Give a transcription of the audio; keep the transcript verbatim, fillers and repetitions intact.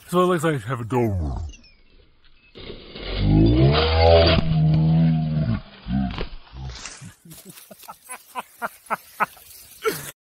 So it looks like I have a dome.